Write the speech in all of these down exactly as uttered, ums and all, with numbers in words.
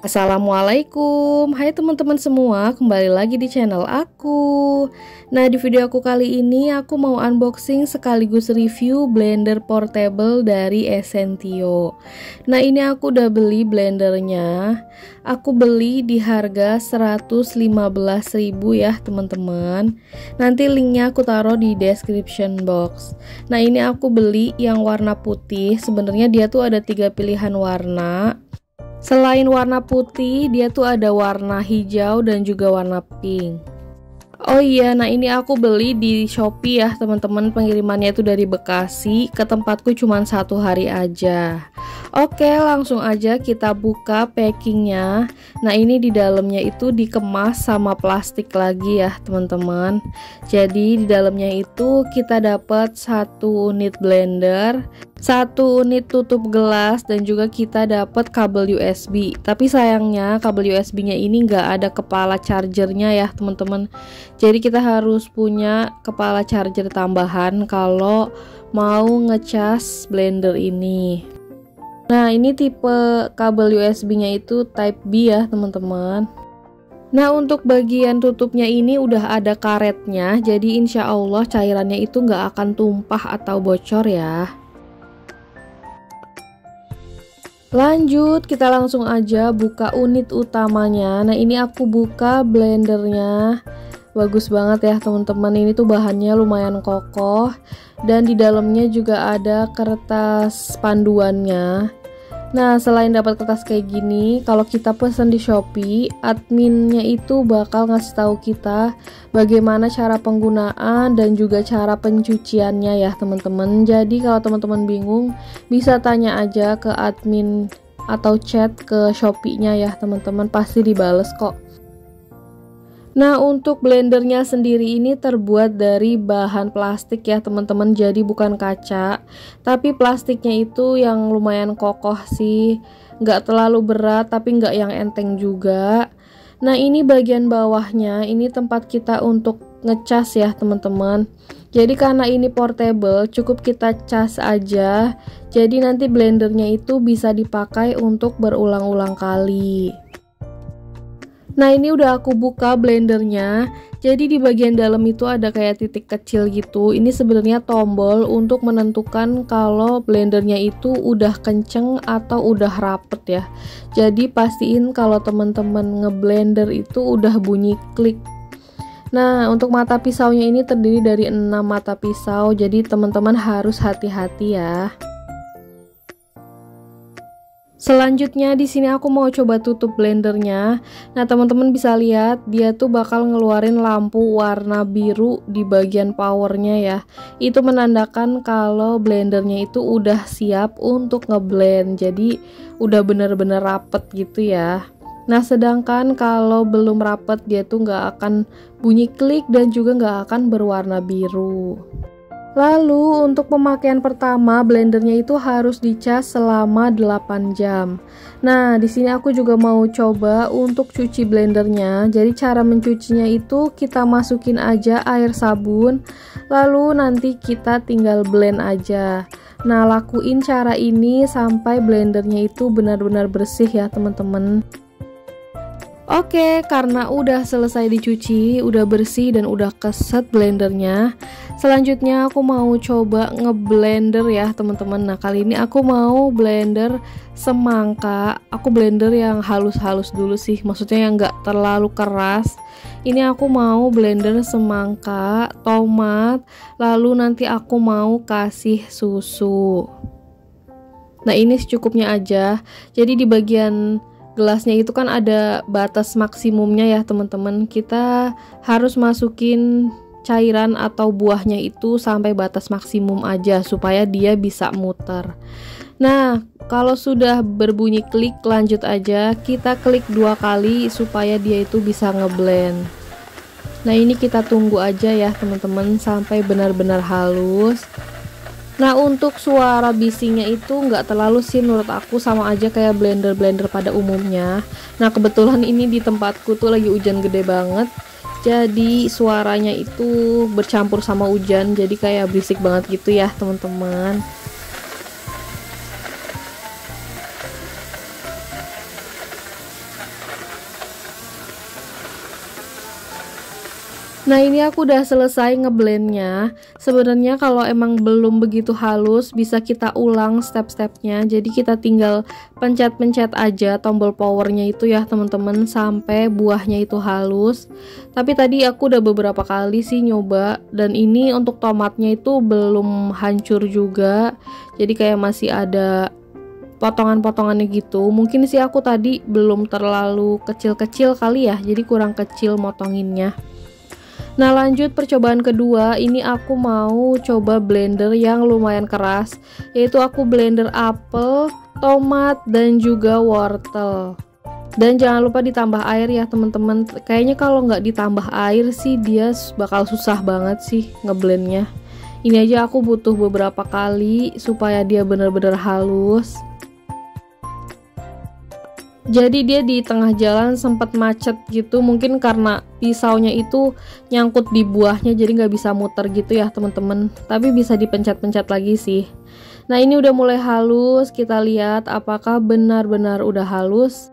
Assalamualaikum, hai teman-teman semua, kembali lagi di channel aku. Nah, di video aku kali ini aku mau unboxing sekaligus review blender portable dari Essentio. Nah, ini aku udah beli blendernya. Aku beli di harga seratus lima belas ribu ya teman-teman. Nanti linknya aku taruh di description box. Nah, ini aku beli yang warna putih. Sebenarnya dia tuh ada tiga pilihan warna. Selain warna putih, dia tuh ada warna hijau dan juga warna pink. Oh iya, nah ini aku beli di Shopee ya teman-teman. Pengirimannya itu dari Bekasi, ke tempatku cuma satu hari aja. Oke, langsung aja kita buka packingnya. Nah, ini di dalamnya itu dikemas sama plastik lagi ya teman-teman. Jadi di dalamnya itu kita dapat satu unit blender, satu unit tutup gelas, dan juga kita dapat kabel U S B. Tapi sayangnya kabel U S B-nya ini nggak ada kepala chargernya ya teman-teman. Jadi kita harus punya kepala charger tambahan kalau mau ngecas blender ini. Nah, ini tipe kabel U S B-nya itu type B ya teman-teman. Nah, untuk bagian tutupnya ini udah ada karetnya, jadi insya Allah cairannya itu nggak akan tumpah atau bocor ya. Lanjut, kita langsung aja buka unit utamanya. Nah, ini aku buka blendernya. Bagus banget ya teman-teman, ini tuh bahannya lumayan kokoh dan di dalamnya juga ada kertas panduannya. Nah, selain dapat kertas kayak gini, kalau kita pesan di Shopee, adminnya itu bakal ngasih tahu kita bagaimana cara penggunaan dan juga cara pencuciannya ya teman-teman. Jadi kalau teman-teman bingung, bisa tanya aja ke admin atau chat ke Shopee-nya ya teman-teman, pasti dibales kok. Nah, untuk blendernya sendiri ini terbuat dari bahan plastik ya teman-teman, jadi bukan kaca, tapi plastiknya itu yang lumayan kokoh sih, nggak terlalu berat tapi nggak yang enteng juga. Nah, ini bagian bawahnya, ini tempat kita untuk ngecas ya teman-teman. Jadi karena ini portable, cukup kita cas aja, jadi nanti blendernya itu bisa dipakai untuk berulang-ulang kali. Nah, ini udah aku buka blendernya. Jadi di bagian dalam itu ada kayak titik kecil gitu. Ini sebenarnya tombol untuk menentukan kalau blendernya itu udah kenceng atau udah rapet ya. Jadi pastiin kalau teman-teman ngeblender itu udah bunyi klik. Nah, untuk mata pisaunya ini terdiri dari enam mata pisau. Jadi teman-teman harus hati-hati ya. Selanjutnya di sini aku mau coba tutup blendernya. Nah, teman-teman bisa lihat dia tuh bakal ngeluarin lampu warna biru di bagian powernya ya. Itu menandakan kalau blendernya itu udah siap untuk ngeblend. Jadi udah bener-bener rapet gitu ya. Nah, sedangkan kalau belum rapet dia tuh nggak akan bunyi klik dan juga nggak akan berwarna biru. Lalu untuk pemakaian pertama, blendernya itu harus dicas selama delapan jam. Nah, di sini aku juga mau coba untuk cuci blendernya. Jadi cara mencucinya itu kita masukin aja air sabun, lalu nanti kita tinggal blend aja. Nah, lakuin cara ini sampai blendernya itu benar-benar bersih ya teman-teman. Oke, karena udah selesai dicuci, udah bersih dan udah keset blendernya. Selanjutnya aku mau coba ngeblender ya teman-teman. Nah, kali ini aku mau blender semangka. Aku blender yang halus-halus dulu sih, maksudnya yang nggak terlalu keras. Ini aku mau blender semangka, tomat, lalu nanti aku mau kasih susu. Nah, ini secukupnya aja. Jadi di bagian gelasnya itu kan ada batas maksimumnya ya teman-teman. Kita harus masukin cairan atau buahnya itu sampai batas maksimum aja supaya dia bisa muter. Nah, kalau sudah berbunyi klik, lanjut aja. Kita klik dua kali supaya dia itu bisa ngeblend. Nah, ini kita tunggu aja ya teman-teman sampai benar-benar halus. Nah, untuk suara bisingnya itu nggak terlalu sih menurut aku, sama aja kayak blender-blender pada umumnya. Nah, kebetulan ini di tempatku tuh lagi hujan gede banget, jadi suaranya itu bercampur sama hujan, jadi kayak berisik banget gitu ya teman-teman. Nah ini aku udah selesai ngeblendnya. Sebenarnya kalau emang belum begitu halus bisa kita ulang step-stepnya. Jadi kita tinggal pencet-pencet aja tombol powernya itu ya teman-teman sampai buahnya itu halus. Tapi tadi aku udah beberapa kali sih nyoba, dan ini untuk tomatnya itu belum hancur juga. Jadi kayak masih ada potongan-potongannya gitu. Mungkin sih aku tadi belum terlalu kecil-kecil kali ya, jadi kurang kecil motonginnya. Nah lanjut percobaan kedua, ini aku mau coba blender yang lumayan keras, yaitu aku blender apel, tomat, dan juga wortel. Dan jangan lupa ditambah air ya teman-teman. Kayaknya kalau nggak ditambah air sih dia bakal susah banget sih ngeblendnya. Ini aja aku butuh beberapa kali supaya dia benar-benar halus. Jadi dia di tengah jalan sempat macet gitu, mungkin karena pisaunya itu nyangkut di buahnya jadi nggak bisa muter gitu ya teman-teman. Tapi bisa dipencet-pencet lagi sih. Nah ini udah mulai halus, kita lihat apakah benar-benar udah halus.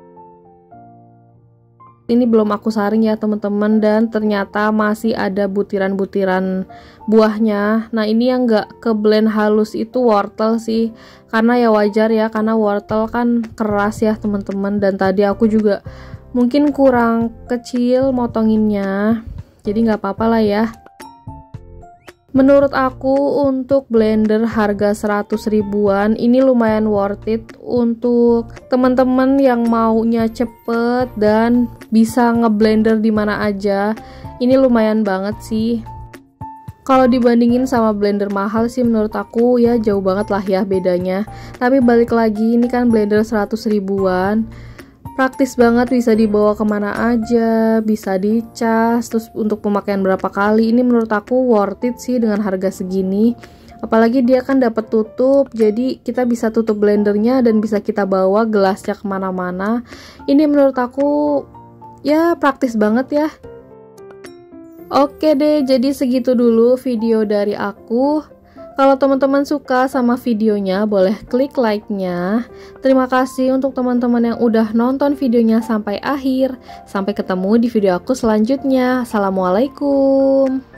Ini belum aku saring ya teman-teman, dan ternyata masih ada butiran-butiran buahnya. Nah ini yang nggak ke blend halus itu wortel sih, karena ya wajar ya, karena wortel kan keras ya teman-teman, dan tadi aku juga mungkin kurang kecil motonginnya, jadi nggak apa-apa lah ya. Menurut aku untuk blender harga seratus ribuan ini lumayan worth it untuk teman-teman yang maunya cepet dan bisa ngeblender di mana aja. Ini lumayan banget sih. Kalau dibandingin sama blender mahal sih menurut aku ya jauh banget lah ya bedanya. Tapi balik lagi ini kan blender seratus ribuan. Praktis banget, bisa dibawa kemana aja, bisa dicas, terus untuk pemakaian berapa kali. Ini menurut aku worth it sih dengan harga segini. Apalagi dia kan dapat tutup, jadi kita bisa tutup blendernya dan bisa kita bawa gelasnya kemana-mana. Ini menurut aku ya praktis banget ya. Oke deh, jadi segitu dulu video dari aku. Kalau teman-teman suka sama videonya, boleh klik like-nya. Terima kasih untuk teman-teman yang udah nonton videonya sampai akhir. Sampai ketemu di video aku selanjutnya. Assalamualaikum.